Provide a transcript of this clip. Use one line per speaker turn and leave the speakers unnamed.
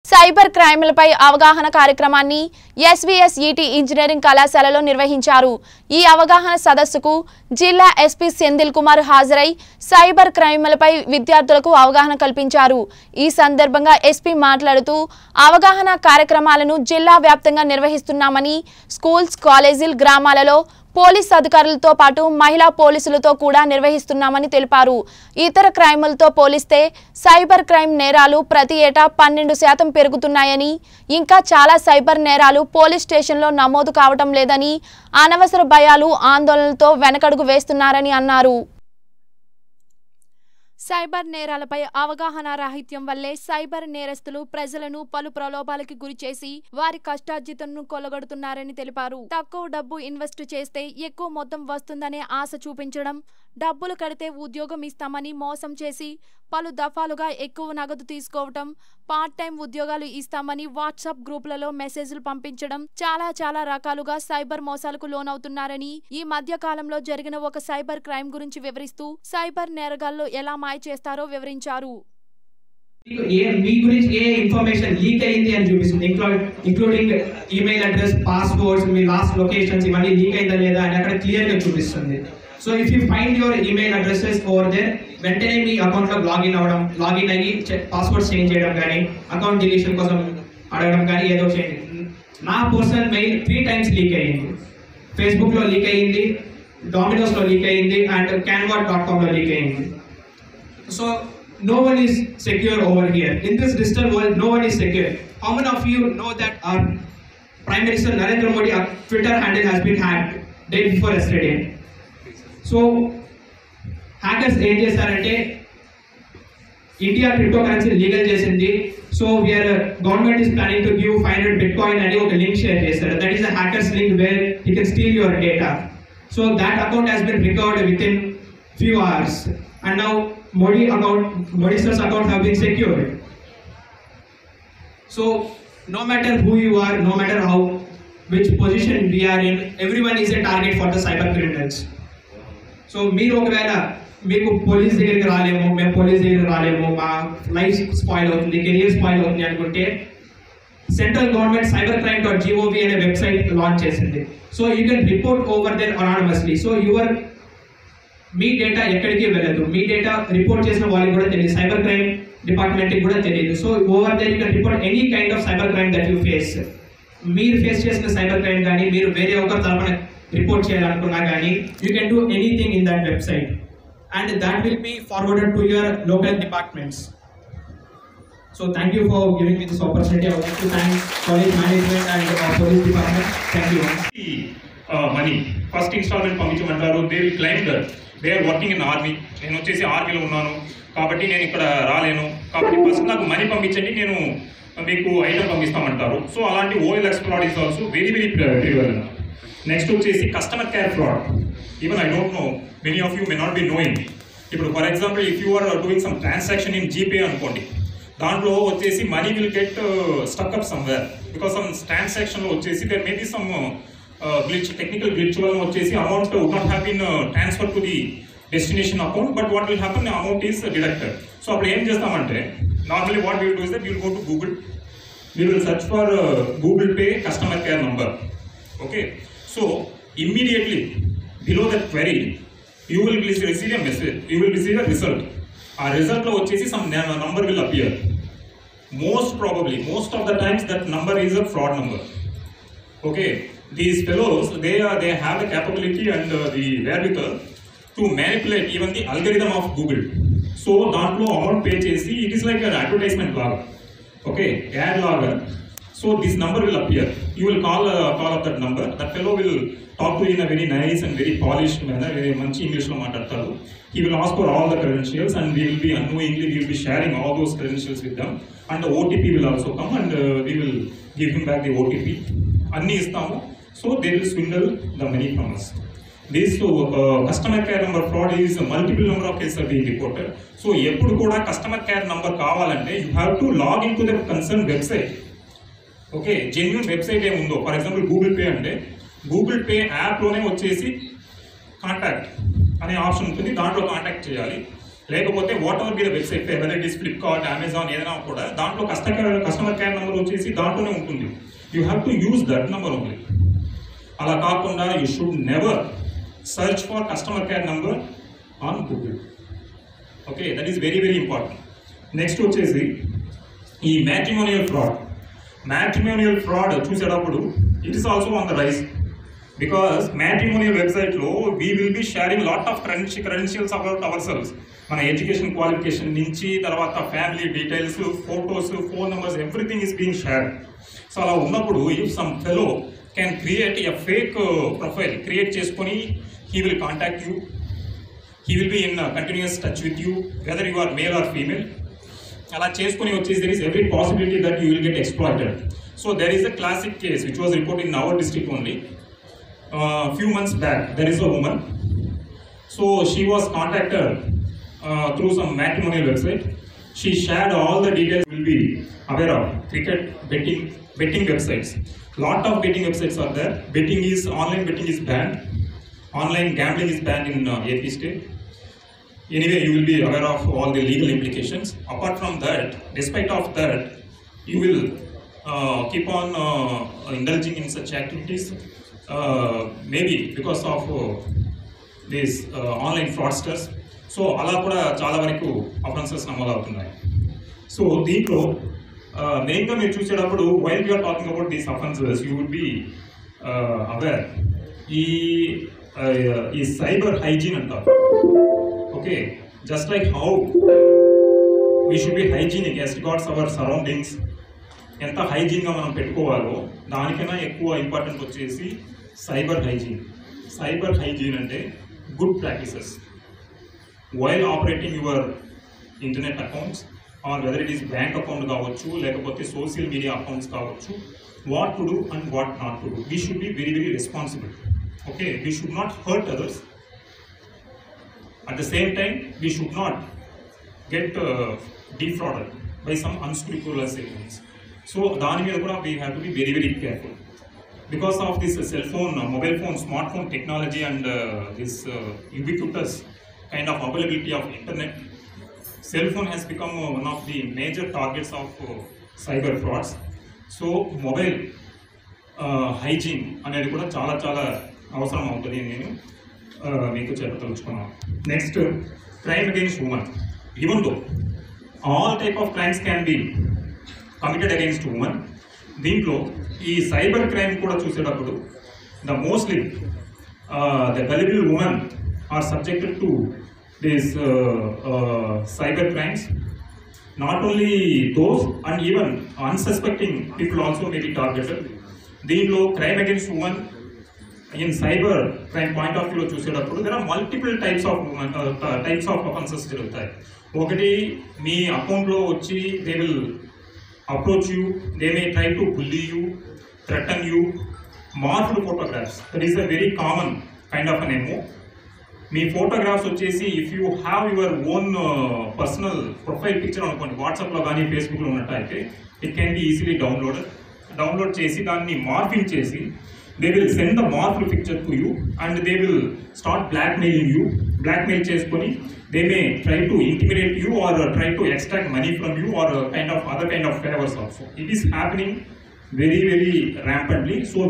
Cyber క్రైమ్లపై అవగాహన కార్యక్రమాన్ని ఎస్వీఎస్ఈటీ engineering కళాశాలలో నిర్వహించారు. ఈ అవగాహన సదస్సుకు జిల్లా ఎస్పీ సెంధిల్ కుమార్ హాజరై సైబర్ క్రైమ్లపై విద్యార్థులకు అవగాహన కల్పించారు. ఈ సందర్భంగా ఎస్పీ మాట్లాడుతూ అవగాహన కార్యక్రమాలను జిల్లా వ్యాప్తంగా నిర్వహిస్తున్నామని, స్కూల్స్, కాలేజీలు, గ్రామాలలో పోలీస్ అధికారులతో పాటు మహిళా పోలీసులతో కూడా నిర్వహిస్తున్నామని తెలిపారు. ఇతర క్రైమ్లతో పోలిస్తే సైబర్ క్రైమ్ నేరాలు ప్రతి ఏటా 12% పెరుగుతున్నాయని, ఇంకా చాలా సైబర్ నేరాలు పోలీస్ స్టేషన్లో నమోదు కావటం లేదని, అనవసర భయాలు, ఆందోళనలతో వెనకడుగు వేస్తున్నారని అన్నారు. సైబర్ నేరాలపై అవగాహన రాహిత్యం వల్లే సైబర్ నేరస్తులు ప్రజలను పలు ప్రలోభాలకి గురిచేసి వారి కష్టార్జితంను కొల్లగొడుతున్నారని తెలిపారు. తక్కువ డబ్బు ఇన్వెస్ట్ చేస్తే ఎక్కువ మొత్తం వస్తుందనే ఆశ చూపించడం, డబ్బులు కడితే ఉద్యోగం ఇస్తామని మోసం చేసి పలు దఫాలుగా ఎక్కువ నగదు తీసుకోవటం, పార్ట్ టైం ఉద్యోగాలు ఇస్తామని వాట్సాప్ గ్రూపులలో మెసేజ్లు పంపించడం, చాలా రకాలుగా సైబర్ మోసాలకు లోనవుతున్నారని, ఈ మధ్య కాలంలో జరిగిన ఒక సైబర్ క్రైమ్ గురించి వివరిస్తూ సైబర్ నేరగాళ్లు ఎలా మాయ చేస్తారో వివరించారు.
మీ గురించి ఏ ఇన్ఫర్మేషన్ లీక్ అయింది అని చూపిస్తుంది, ఇంక్లూడింగ్ ఈమెయిల్ అడ్రస్, పాస్వర్డ్స్, మీ లాస్ట్ లొకేషన్స్ ఇవన్నీ లీక్ అయిందా లేదా అని అక్కడ క్లియర్ గా చూపిస్తుంది. So if you find your email addresses over there, వెంటనే మీ అకౌంట్ లో లాగిన్ అయ్యి పాస్వర్డ్ చేంజ్ చేయడం కానీ, అకౌంట్ డిలీషన్ కోసం అడగడం కానీ ఏదో చేయండి. నా పర్సనల్ మెయిల్ 3 times లీక్ అయ్యింది. ఫేస్బుక్ లో లీక్ అయ్యింది, డామినోస్ లో లీక్ అయ్యింది, అండ్ canva.com లో లీక్ అయ్యింది. So no one is secure over here. In this digital world, no one is secure. How many of you know that our Prime Minister Narendra Modi Twitter handle has been hacked day before yesterday? So hackers ఏం చేశారంటే India cryptocurrency legal చేసింది. So we are government is planning to give 500 bitcoin అని ఒక link share చేశారు. That is a hackers link where he can steal your data. So that account has been recovered within few hours, and now Modi sir's account have been secured. So no matter who you are, no matter which position we are in, everyone is a target for the cyber criminals. So మీరు ఒకవేళ మీకు police దగ్గరికి రాలేము, మేము police దగ్గరికి రాలేము, మా life spoil అవుతుంది, career spoil అవుతుంది అనుకుంటే సెంట్రల్ గవర్నమెంట్ cybercrime.gov అనే వెబ్సైట్ లాంచ్ చేసింది. So you can report over there anonymously. So మీ డేటా ఎక్కడికి వెళ్ళదు, మీ డేటా రిపోర్ట్ చేసిన వాళ్ళకి కూడా తెలియదు, సైబర్ క్రైమ్ డిపార్ట్మెంట్కి కూడా తెలియదు. So over there you can report any kind of cyber crime that you face. మీరు ఫేస్ చేసిన సైబర్ క్రైమ్ కానీ, మీరు వేరే ఒకరి తరఫున రిపోర్ట్ చేయాలనుకున్నా కానీ, you can do anything in that website and that will be forwarded to your local departments. So thank you for giving me this opportunity. I would like to thank college management and police department. Thank you.
Money first installment పంపించమంటారు. They will claim that they are working in army. నేను వచ్చేసి ఆర్మీలో ఉన్నాను కాబట్టి నేను ఇక్కడ రాలేను, కాబట్టి ఫస్ట్ నాకు మనీ పంపించండి, నేను మీకు ఐటమ్ పంపిస్తామంటారు. సో అలాంటి OLX fraud is also very prevalent. Next వచ్చేసి customer care fraud. Even I don't know, many of you may not be knowing. ఇప్పుడు for example if you are doing some transaction in GPay అనుకోండి, దాంట్లో వచ్చేసి money will get stuck up somewhere because some ట్రాన్సాక్షన్లో వచ్చేసి there may be some glitch, technical glitch వల్ల వచ్చేసి amount would not have been transfer to the destination account, but what will happen, amount is deducted. So అప్పుడు ఏం చేస్తామంటే normally what will do is that will go to Google, we will search for Google Pay customer care number. Okay, so immediately below that query you will receive a message, you will receive a result. ఆ రిజల్ట్లో వచ్చేసి some number will appear. most of the times that number is a fraud number. Okay, these fellows they have the capability and the wherewithal to manipulate even the algorithm of Google. So దాంట్లో amount pay చేసి it is like an advertisement log. Okay, ad log. So this number will appear. You will call up that number. That fellow will talk to you in a very nice and very polished manner. Very manchi English lo maatadtaru. He will ask for all the credentials and we will be unknowingly sharing all those credentials with them. And the OTP will also come and we will give him back the OTP. Anni istamu. So they will swindle the money from us. This customer care number fraud is a multiple number of cases being reported. So eppudu kuda customer care number kavalante you have to log into the concerned website. Okay, genuine website ఏముందో, for example Google Pay అంటే Google Pay యాప్లోనే వచ్చేసి contact అనే option ఉంటుంది, దాంట్లో contact చేయాలి. లేకపోతే whatever be the website whether it is Flipkart, Amazon ఏదైనా కూడా దాంట్లో కస్టమర్ కేర్ నెంబర్ వచ్చేసి దాంట్లోనే ఉంటుంది. You have to use that number only. అలా కాకుండా you should never search for customer care number on Google. Okay, that is very very important. Next వచ్చేసి ఈ మ్యాట్రిమోనియల్ ఫ్రాడ్ చూసేటప్పుడు it is also on the rise. Because matrimonial వెబ్సైట్లో we will be sharing lot of credentials about our selves. మన education qualification నుంచి తర్వాత family details, photos, phone numbers, everything is being shared. So అలా ఉన్నప్పుడు if some fellow can create a fake profile, create cheskoni, he will contact you, he will be in continuous touch with you whether you are male or female. Ala cheskoni vachesi there is every possibility that you will get exploited. So there is a classic case which was reported in our district only. Few months back there is a woman, so she was contacted through some matrimonial website. She shared all the details. You will be aware of cricket betting websites. Lot of betting websites are there. Online betting is banned. Online gambling is banned in AP state. Anyway, you will be aware of all the legal implications. Apart from that, despite of that, you will keep on indulging in such activities. Maybe because of these online fraudsters. So, ala kuda chala varaku offenses namodu avutunnayi. So, deeplo మెయిన్గా మీరు చూసేటప్పుడు while you're talking about these offences you would be aware ఈ cyber hygiene అంటారు. Okay, just like how we should be hygienic as regards our surroundings, ఎంత హైజీన్గా మనం పెట్టుకోవాలో దానికైనా ఎక్కువ ఇంపార్టెంట్ వచ్చేసి సైబర్ హైజీన్ అంటే good practices while operating your internet accounts or whether it is bank account కావచ్చు లేకపోతే సోషల్ మీడియా అకౌంట్స్ కావచ్చు, what to do and what not to do. We should be very very responsible. Okay, we should not hurt others. At the same time, we should not get defrauded by some unscrupulous agents. So దాని మీద కూడా we have to be very very careful. Because of this cell phone, mobile phone, smartphone technology and this ubiquitous kind of availability of internet, cell phone has become one of the major targets of cyber frauds. So mobile hygiene అనేది కూడా చాలా చాలా అవసరం అవుతుంది నేను మీకు చెప్పదలుచుకున్నాను. Next, crime against women. Even though all type of crimes can be committed against women, దీంట్లో ఈ సైబర్ క్రైమ్ కూడా చూసేటప్పుడు mostly the gullible women are subjected to these cyber crimes. Not only those, and even unsuspecting people also may be targeted. దీనిలో crime against women in cyber crime point of view చూసేటప్పుడు there are multiple types of offenses జరుగుతాయి. ఒకటి, మీ అకౌంట్లో వచ్చి they will approach you, they may try to bully you, threaten you, morphed photographs. That is a very common kind of an MO. మీ photographs వచ్చేసి if you have your own personal profile picture అనుకోండి, వాట్సాప్లో కానీ ఫేస్బుక్లో ఉన్నట్టయితే it can be easily download చేసి దాన్ని morphing చేసి they will send the morphed picture to you and they will start blackmail చేసుకొని they may try to intimidate you or try to extract money from you or other kind of favours also. It is happening very very rampantly. So